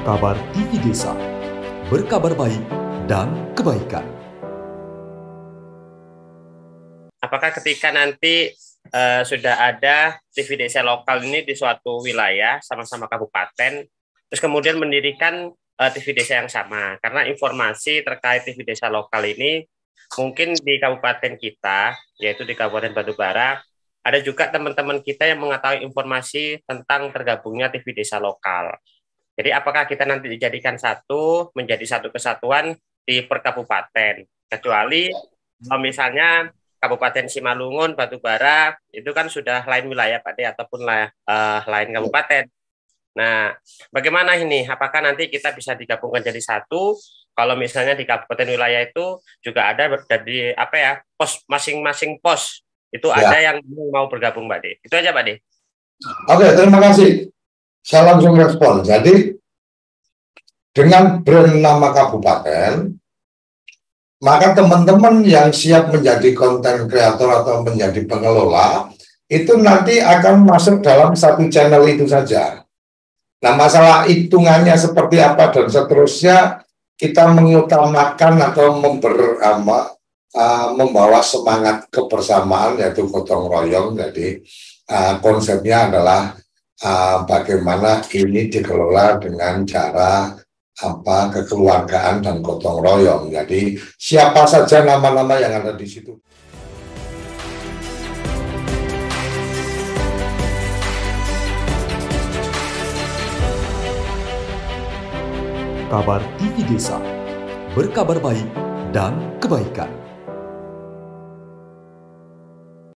Kabar TV Desa, berkabar baik dan kebaikan. Apakah ketika nanti sudah ada TV desa lokal ini di suatu wilayah sama-sama kabupaten, terus kemudian mendirikan TV desa yang sama? Karena informasi terkait TV desa lokal ini mungkin di kabupaten kita, yaitu di Kabupaten Batubara, ada juga teman-teman kita yang mengetahui informasi tentang tergabungnya TV desa lokal. Jadi apakah kita nanti dijadikan satu, menjadi satu kesatuan di per kabupaten? Kecuali misalnya Kabupaten Simalungun, Batubara, itu kan sudah lain wilayah Pak De, ataupun lain kabupaten. Nah, bagaimana ini? Apakah nanti kita bisa digabungkan jadi satu? Kalau misalnya di kabupaten wilayah itu juga ada dari pos masing-masing pos itu ada yang mau bergabung Pak De. Itu aja Pak De. Oke, terima kasih. Saya langsung respon. Jadi, dengan brand nama kabupaten, maka teman-teman yang siap menjadi konten kreator atau menjadi pengelola, itu nanti akan masuk dalam satu channel itu saja. Nah, masalah hitungannya seperti apa dan seterusnya, kita mengutamakan atau membawa semangat kebersamaan, yaitu gotong royong. Jadi, konsepnya adalah bagaimana ini dikelola dengan cara kekeluargaan dan gotong royong. Jadi siapa saja nama-nama yang ada di situ. Kabar TV Desa, berkabar baik dan kebaikan.